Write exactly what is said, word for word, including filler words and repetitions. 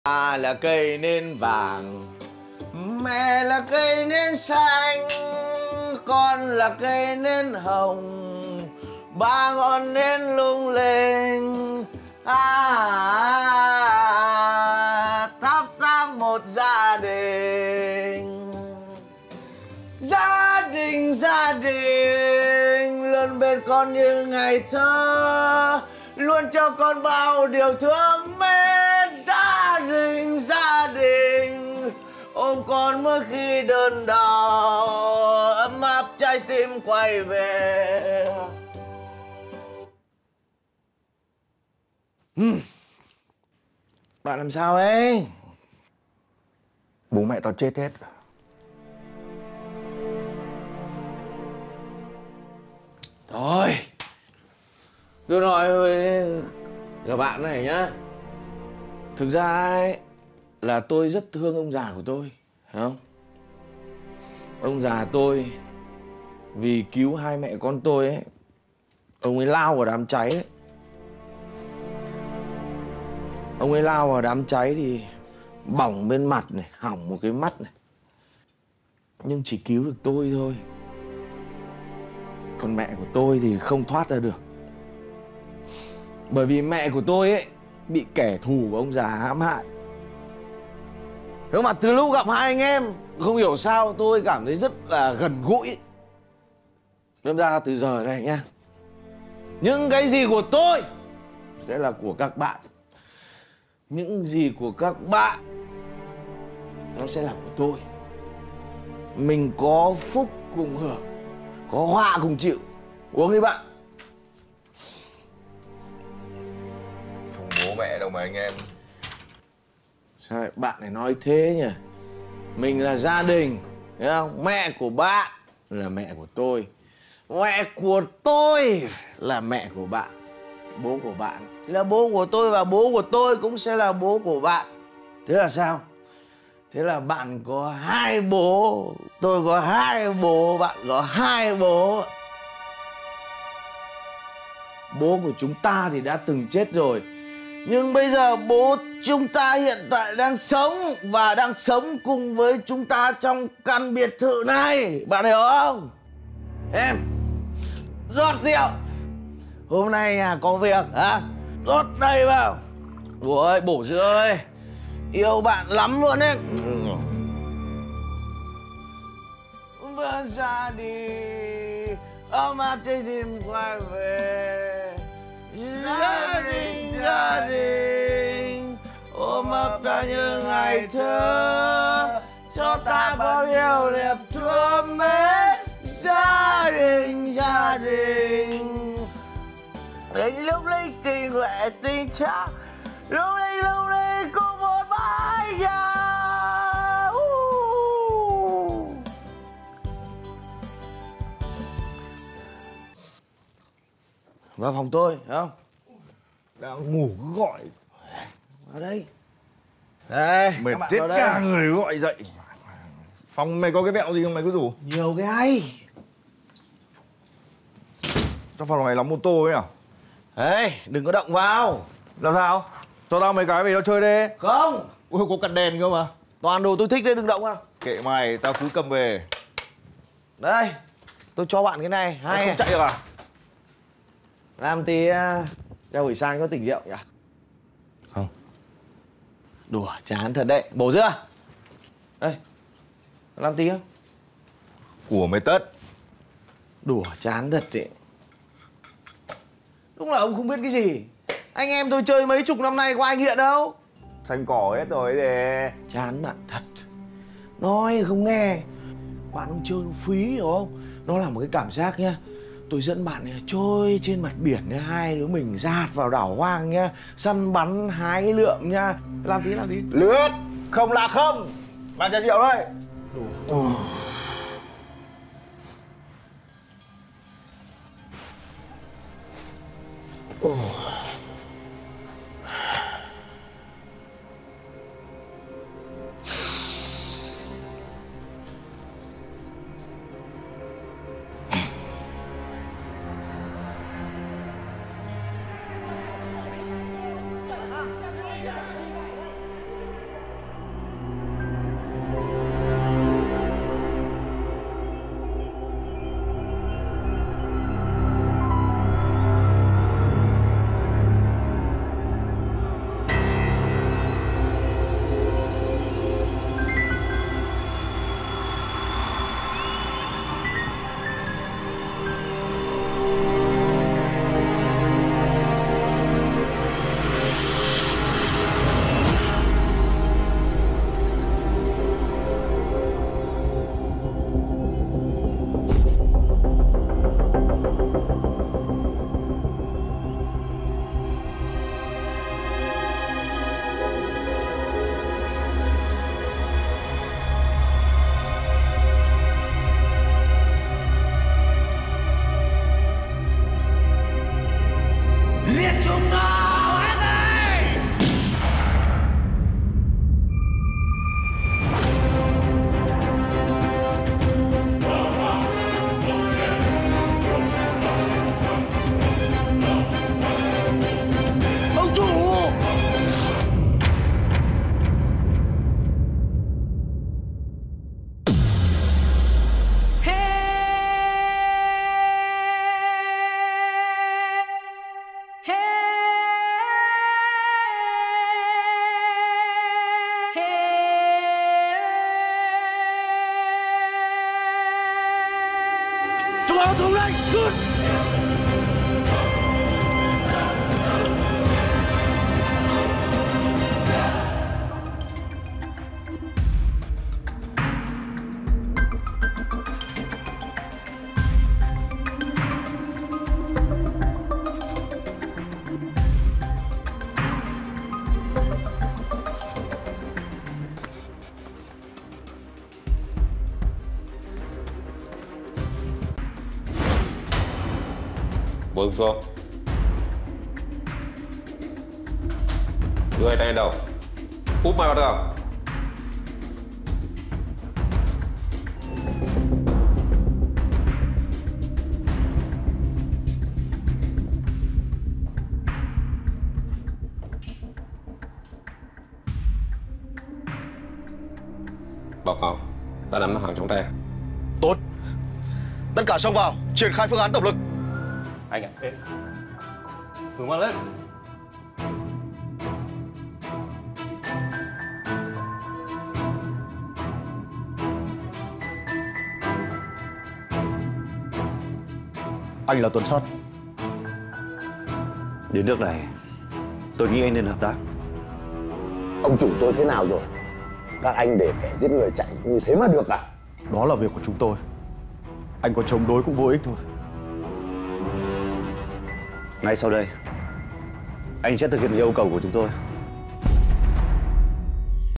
Ba là cây nến vàng, mẹ là cây nến xanh, con là cây nến hồng, ba ngọn nến lung linh. À, thắp sáng một gia đình, gia đình gia đình luôn bên con như ngày thơ, luôn cho con bao điều thương mến. Gia đình gia đình ôm con mỗi khi đơn đau, ấm áp trái tim quay về. uhm. Bạn làm sao ấy? Bố mẹ tao chết hết. Thôi, tôi nói với các bạn này nhá. Thực ra ấy là tôi rất thương ông già của tôi, phải không? Ông già tôi vì cứu hai mẹ con tôi ấy, ông ấy lao vào đám cháy ấy. Ông ấy lao vào đám cháy thì bỏng bên mặt này, hỏng một cái mắt này. Nhưng chỉ cứu được tôi thôi. Còn mẹ của tôi thì không thoát ra được. Bởi vì mẹ của tôi ấy bị kẻ thù của ông già hãm hại. Thế mà từ lúc gặp hai anh em, không hiểu sao tôi cảm thấy rất là gần gũi. Nên ra từ giờ này nhá, những cái gì của tôi sẽ là của các bạn. Những gì của các bạn nó sẽ là của tôi. Mình có phúc cùng hưởng, có họa cùng chịu. Uống đi bạn. Không bố mẹ đâu mà anh em. Sao bạn này nói thế nhỉ? Mình là gia đình, thấy không? Mẹ của bạn là mẹ của tôi, mẹ của tôi là mẹ của bạn, bố của bạn là bố của tôi, và bố của tôi cũng sẽ là bố của bạn. Thế là sao? Thế là bạn có hai bố, tôi có hai bố, bạn có hai bố. Bố của chúng ta thì đã từng chết rồi, nhưng bây giờ bố chúng ta hiện tại đang sống và đang sống cùng với chúng ta trong căn biệt thự này. Bạn hiểu không? Em rót rượu. Hôm nay nhà có việc hả? Rót đầy vào. Ôi bổ rượu ơi, yêu bạn lắm luôn ấy. Vẫn ra đi, ấm áp trái tim quay về. Gia đình gia đình ôm ấp ta như ngày thơ, cho ta bao nhiêu đẹp thương mến. Gia đình gia đình đến lúc linh tình huệ tình cha, lúc linh lúc linh cùng một mái nhà. Vào phòng tôi, thấy không? Đang ngủ gọi. Vào đây. Đây, Mệt chết cả người gọi dậy. Phòng mày có cái vẹo gì không mày cứ rủ? Nhiều cái hay. Trong phòng mày lắm mô tô ấy à? Ê, đừng có động vào. Làm sao? Cho tao mấy cái về tao chơi đi. Không. Ôi, có cắt đèn cơ mà. Toàn đồ tôi thích đấy, đừng động vào. Kệ mày, tao cứ cầm về. Đây, tôi cho bạn cái này. Hay. Mày không chạy được à? Làm tí uh, ra buổi sáng có tỉnh rượu nhỉ? Không. Đùa chán thật đấy. Bổ chưa? Đây, làm tí không? Của mày tất. Đùa chán thật đấy. Đúng là ông không biết cái gì. Anh em tôi chơi mấy chục năm nay có ai nghiện đâu. Xanh cỏ hết rồi để. Chán bạn thật. Nói không nghe. Bạn không chơi nó phí hiểu không? Nó là một cái cảm giác nhá. Tôi dẫn bạn này trôi trên mặt biển nhá, hai đứa mình dạt vào đảo hoang nhá, săn bắn hái lượm nhá. Làm tí làm tí. Lướt, không là không. Bạn chai rượu đây. Đùa. Oh. Oh. Có súng đây, rút. Buông xuống. Đưa hai tay lên đầu. Úp mặt vào tường. Báo cáo, đã nắm hàng trong tay. Tốt. Tất cả xông vào, triển khai phương án tổng lực. Anh ạ. Hướng mang lên. Anh là tuần sát. Đến nước này, tôi nghĩ anh nên hợp tác. Ông chủ tôi thế nào rồi? Các anh để kẻ giết người chạy như thế mà được à? Đó là việc của chúng tôi. Anh có chống đối cũng vô ích thôi. Ngay sau đây, anh sẽ thực hiện yêu cầu của chúng tôi.